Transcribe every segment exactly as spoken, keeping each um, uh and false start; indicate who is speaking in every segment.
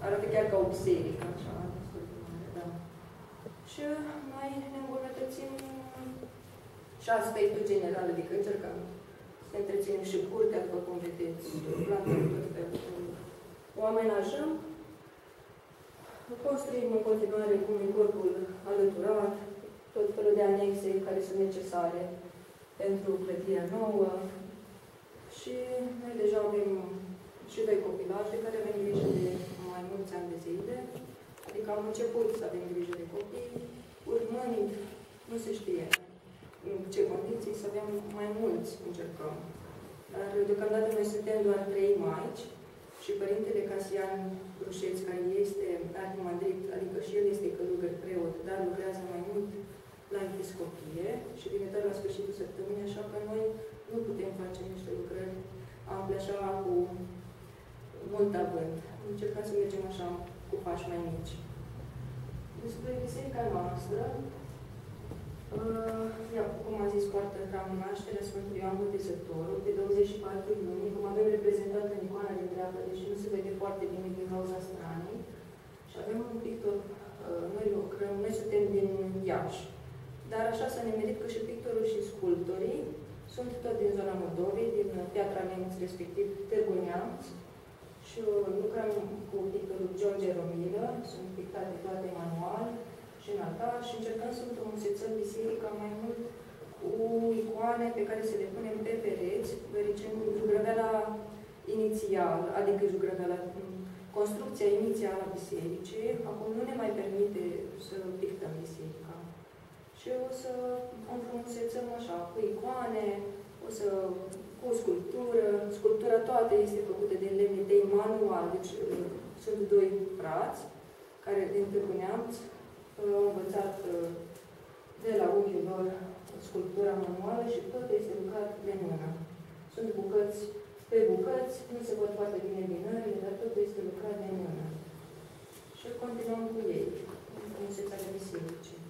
Speaker 1: arată chiar ca o biserică, așa, destul de mare, da. Și noi ne îmbunătățim și aspectul general, adică încercăm să întreținem și curtea, după cum vedeți, plantele, tot felul. O amenajăm, construim în continuare cu corpul alăturat, tot felul de anexe care sunt necesare pentru clădirea nouă. Și noi deja avem și doi copilași de care avem grijă de mai mulți ani de zile. Adică am început să avem grijă de copii, urmând, nu se știe în ce condiții, să avem mai mulți, încercăm. Dar deocamdată noi suntem doar trei maici și părintele Casian Rușeț, care este arhimandrit, adică și el este călugăr preot, dar lucrează mai mult la episcopie și vine doar la sfârșitul săptămânii, așa că noi nu putem face niște lucrări ample așa cu mult avânt. Încercăm să mergem așa cu pași mai mici. Despre biserica noastră, uh, ia, cum a zis, poartă hramul nașterea Sfântului Ioan Botezătorul, pe douăzeci și patru iunie, cum avem reprezentat în icoana din dreapta, deși nu se vede foarte bine din cauza stranei, și avem un pictor, uh, noi lucrăm, noi suntem din Iași, dar așa s-a nemerit că și pictorul și sculptorii sunt tot din zona Moldovei, din Piatra Neamț, respectiv Târgu Neamț, și lucrăm cu pictorul George Romilă, sunt pictate toate manual și în altar și încercăm să înfrumusețăm biserica mai mult cu icoane pe care să le punem pe pereți, deoarece zugrăveala inițială, adică zugrăveala, construcția inițială a bisericii, acum nu ne mai permite să pictăm biserica. Și o să înfrumusețăm așa, cu icoane, o să, cu sculptură. Sculptura toată este făcută din lemne de manual, deci sunt doi frați care din Târgu Neamț au învățat de la unchiul lor sculptura manuală și tot este lucrat de mână. Sunt bucăți pe bucăți, nu se văd foarte bine binările, dar totul este lucrat de mână. Și continuăm cu ei, în frumusețarea bisericii.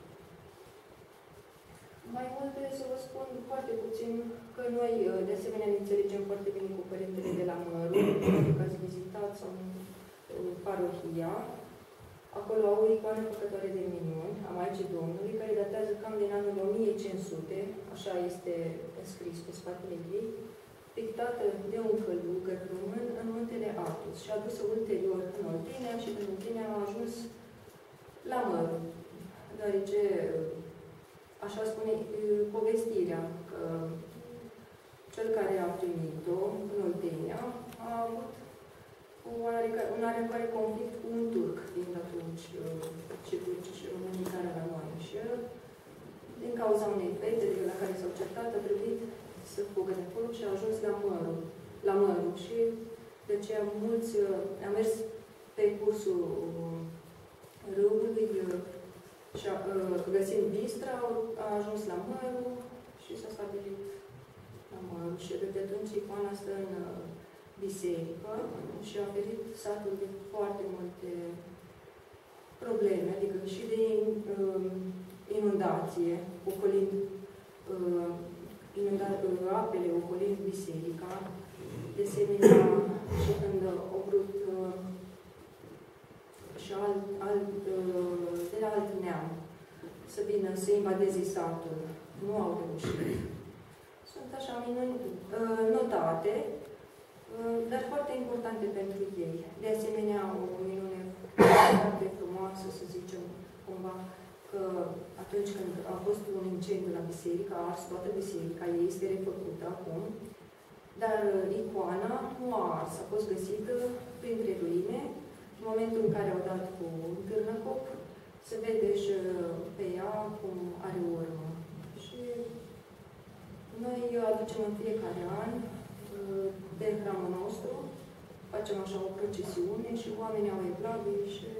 Speaker 1: Mai multe să vă spun foarte puțin că noi, de asemenea, ne înțelegem foarte bine cu părintele de la Măru, pentru că ați vizitat sau parohia. Acolo au o icoană făcătoare de minuni a Maicii Domnului, care datează cam din anul o mie cinci sute, așa este scris pe spatele ei, pictată de un călugăr român în muntele Athos și adusă ulterior în Oltenia și în Oltenia a ajuns la Măru, deoarece așa spune povestirea, că cel care a primit-o în Oltenia a avut un oarecare conflict cu un turc, fiind atunci și turci și românii care la noi. Și din cauza unei fete la care s-au certat, a trebuit să fugă de acolo și a ajuns la Măru. La Măru. Și de aceea mulți a mers pe cursul râului și a, găsind Bistra, a ajuns la Măru și s-a stabilit la Măru. Și de atunci icoana stă în biserică și a oferit satul de foarte multe probleme, adică și de uh, inundație, ocolind uh, inunda, uh, apele ocolind biserica, de asemenea și când au vrut uh, și alt, alt, uh, de la alt neam să vină să invadeze satul. Nu au reușit. Sunt așa minuni uh, notate, dar foarte importante pentru ei. De asemenea, o minune foarte frumoasă, să zicem, cumva, că atunci când a fost un incendiu la biserică, a ars toată biserica, ei este refăcută acum, dar icoana nu a ars, a fost găsită printre ruine. În momentul în care au dat cu târnăcop, se vede și pe ea cum are urmă. Și noi aducem în fiecare an de hramul nostru, facem așa o procesiune și oamenii au evlavii și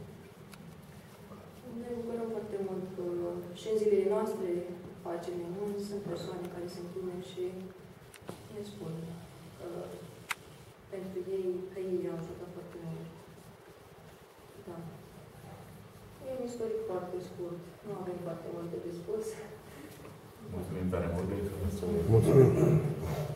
Speaker 1: ne bucurăm foarte mult că și în zilele noastre facem minuni, sunt persoane care se închină și ne spun că pentru ei, că ei i-au ajutat foarte mult. Da. E un istoric foarte scurt, nu avem foarte multe de spus.
Speaker 2: Mulțumim tare mult.
Speaker 3: Mulțumim.